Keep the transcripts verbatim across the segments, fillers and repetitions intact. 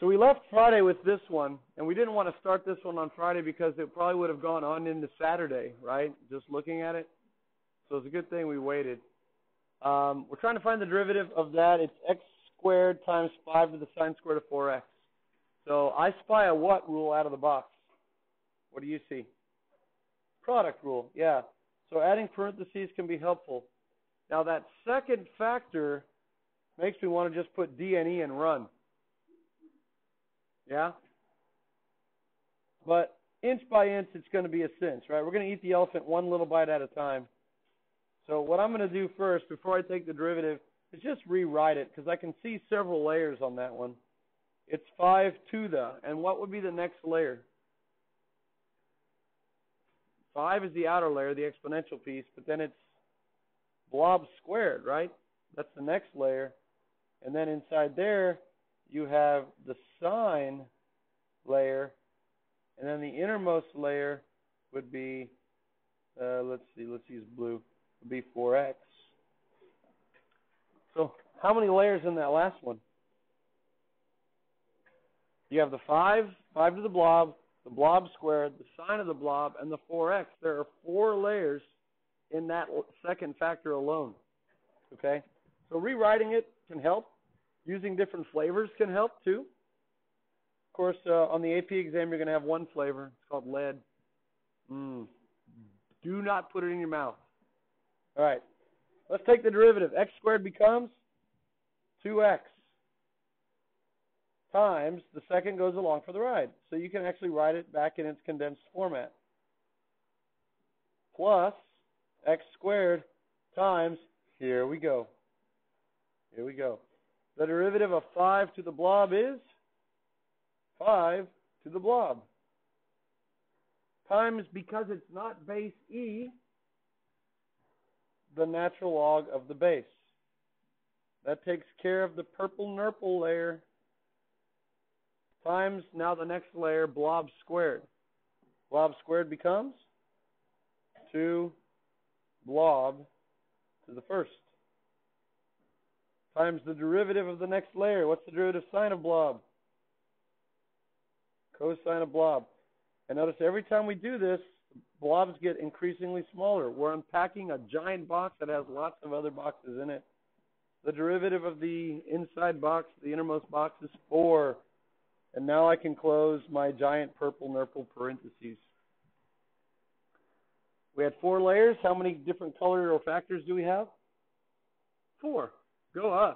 So we left Friday with this one, and we didn't want to start this one on Friday because it probably would have gone on into Saturday, right? Just looking at it. So it's a good thing we waited. Um, we're trying to find the derivative of that. It's x squared times five to the sine squared of four x. So I spy a what rule out of the box? What do you see? Product rule, yeah. So adding parentheses can be helpful. Now that second factor makes me want to just put D and E and run. Yeah? But inch by inch, it's going to be a cinch, right? We're going to eat the elephant one little bite at a time. So what I'm going to do first, before I take the derivative, is just rewrite it, because I can see several layers on that one. It's five to the, and what would be the next layer? five is the outer layer, the exponential piece, but then it's blob squared, right? That's the next layer. And then inside there, you have the sine layer, and then the innermost layer would be, uh, let's see, let's use blue, would be four x. So how many layers in that last one? You have the five, five to the blob, the blob squared, the sine of the blob, and the four x. There are four layers in that second factor alone. Okay? So rewriting it can help. Using different flavors can help too. Of course, uh, on the A P exam, you're going to have one flavor. It's called lead. Mm. Do not put it in your mouth. All right. Let's take the derivative. X squared becomes two x times the second goes along for the ride. So you can actually write it back in its condensed format. Plus x squared times, here we go. Here we go. The derivative of five to the blob is five to the blob. Times, because it's not base e, the natural log of the base. That takes care of the purple nurple layer. Times, now the next layer, blob squared. Blob squared becomes two blob to the first. Times the derivative of the next layer. What's the derivative sine of blob? Cosine of blob. And notice every time we do this, blobs get increasingly smaller. We're unpacking a giant box that has lots of other boxes in it. The derivative of the inside box, the innermost box, is four. And now I can close my giant purple nurple parentheses. We had four layers. How many different color or factors do we have? Four. Go us.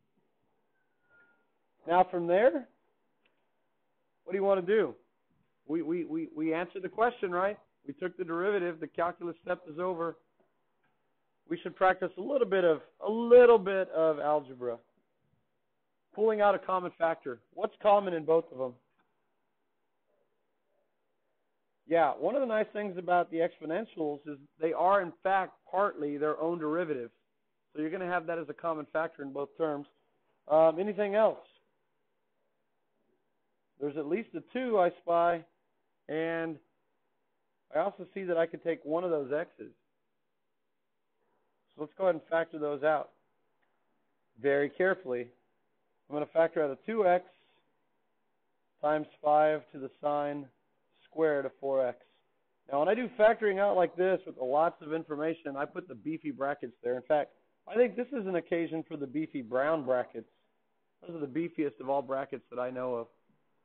Now from there, what do you want to do? We, we, we, we answered the question, right? We took the derivative. The calculus step is over. We should practice a little bit of a little bit of algebra. Pulling out a common factor. What's common in both of them? Yeah, one of the nice things about the exponentials is they are, in fact, partly their own derivative. So you're going to have that as a common factor in both terms. Um, anything else? There's at least a two I spy, and I also see that I could take one of those x's. So let's go ahead and factor those out very carefully. I'm going to factor out a two x times five to the sine squared of four x. Now, when I do factoring out like this with lots of information, I put the beefy brackets there. In fact, I think this is an occasion for the beefy brown brackets. Those are the beefiest of all brackets that I know of.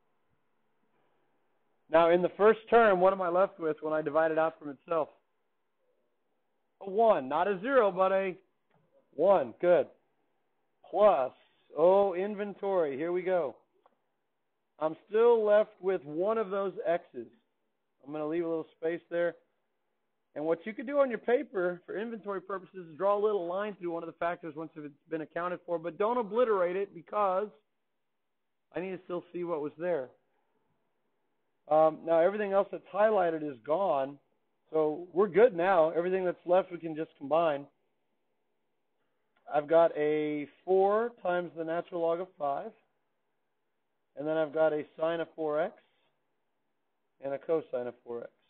Now, in the first term, what am I left with when I divide it out from itself? A one. Not a zero, but a one. Good. Plus, oh, inventory. Here we go. I'm still left with one of those x's. I'm going to leave a little space there. And what you could do on your paper for inventory purposes is draw a little line through one of the factors once it's been accounted for, but don't obliterate it because I need to still see what was there. Um, now, everything else that's highlighted is gone, so we're good now. Everything that's left we can just combine. I've got a four times the natural log of five, and then I've got a sine of four x and a cosine of four x.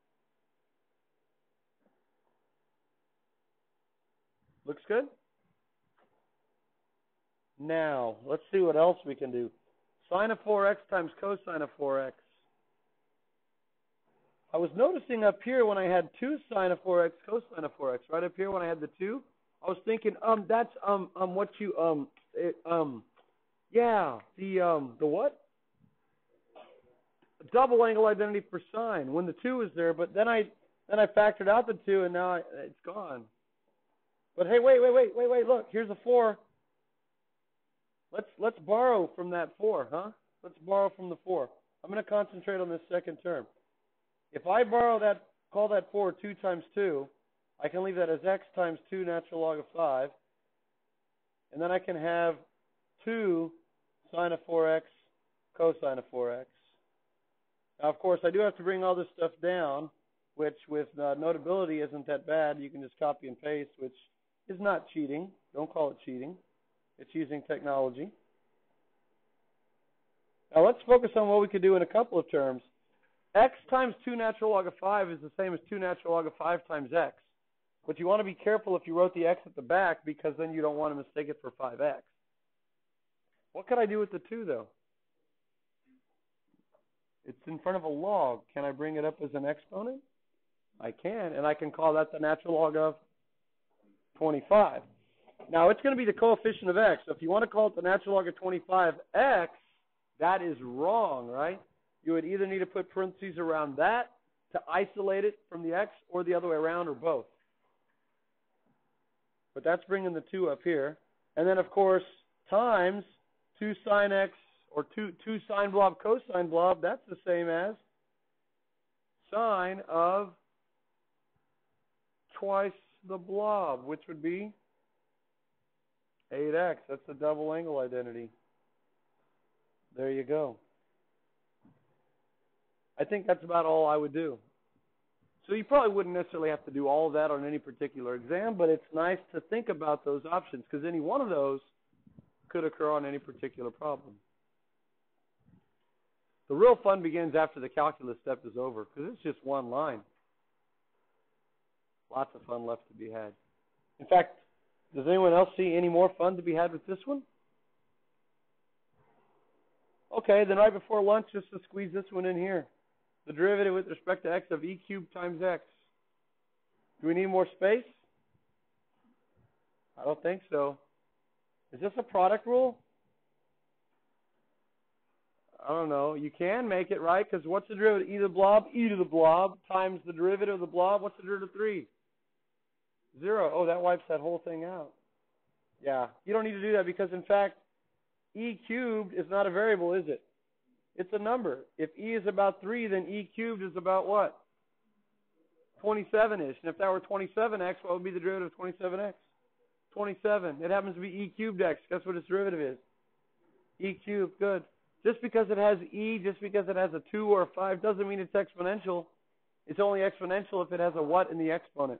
Looks good? Now, let's see what else we can do. Sine of four x times cosine of four x. I was noticing up here when I had two sine of four x, cosine of four x, right up here when I had the two, I was thinking, um, that's, um, um, what you, um, it, um, yeah, the, um, the what? Double angle identity for sine when the two is there, but then I, then I factored out the two and now I, it's gone. But hey, wait, wait, wait, wait, wait, look, here's a four. Let's, let's borrow from that four, huh? Let's borrow from the four. I'm going to concentrate on this second term. If I borrow that, call that four two times two, I can leave that as x times two natural log of five. And then I can have two sine of four x cosine of four x. Now, of course, I do have to bring all this stuff down, which with uh, notability isn't that bad. You can just copy and paste, which is not cheating. Don't call it cheating. It's using technology. Now, let's focus on what we could do in a couple of terms. X times two natural log of five is the same as two natural log of five times x. But you want to be careful if you wrote the x at the back because then you don't want to mistake it for five x. What could I do with the two, though? It's in front of a log. Can I bring it up as an exponent? I can, and I can call that the natural log of twenty-five. Now, it's going to be the coefficient of x. So if you want to call it the natural log of twenty-five x, that is wrong, right? You would either need to put parentheses around that to isolate it from the x, or the other way around, or both. But that's bringing the two up here. And then, of course, times two sine x, or two, two sine blob cosine blob, that's the same as sine of twice the blob, which would be eight x. That's the double angle identity. There you go. I think that's about all I would do. So you probably wouldn't necessarily have to do all of that on any particular exam, but it's nice to think about those options because any one of those could occur on any particular problem. The real fun begins after the calculus step is over because it's just one line. Lots of fun left to be had. In fact, does anyone else see any more fun to be had with this one? Okay, then right before lunch, just to squeeze this one in here. The derivative with respect to x of e cubed times x. Do we need more space? I don't think so. Is this a product rule? I don't know. You can make it, right? Because what's the derivative? E to the blob, e to the blob, times the derivative of the blob. What's the derivative of three? Zero. Oh, that wipes that whole thing out. Yeah. You don't need to do that because, in fact, e cubed is not a variable, is it? It's a number. If e is about three, then e cubed is about what? twenty-seven-ish. And if that were twenty-seven x, what would be the derivative of twenty-seven x? twenty-seven. It happens to be e cubed x. Guess what its derivative is? E cubed. Good. Just because it has e, just because it has a two or a five, doesn't mean it's exponential. It's only exponential if it has a what in the exponent?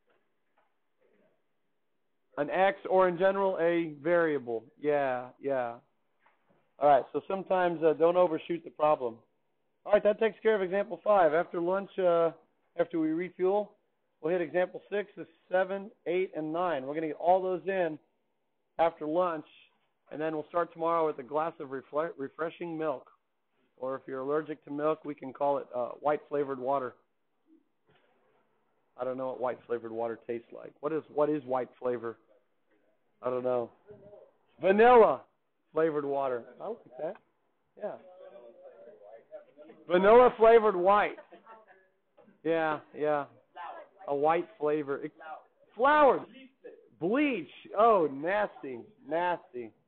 An x, or in general, a variable. Yeah, yeah. All right, so sometimes uh, don't overshoot the problem. All right, that takes care of example five. After lunch, uh, after we refuel, we'll hit example six, seven, eight, and nine. We're going to get all those in after lunch, and then we'll start tomorrow with a glass of refle- refreshing milk. Or if you're allergic to milk, we can call it uh, white-flavored water. I don't know what white-flavored water tastes like. What is what is white flavor? I don't know. Vanilla. Flavored water. I like that. Yeah. Vanilla flavored white. Yeah, yeah. A white flavor. It, flour. Bleach. Oh, nasty. Nasty.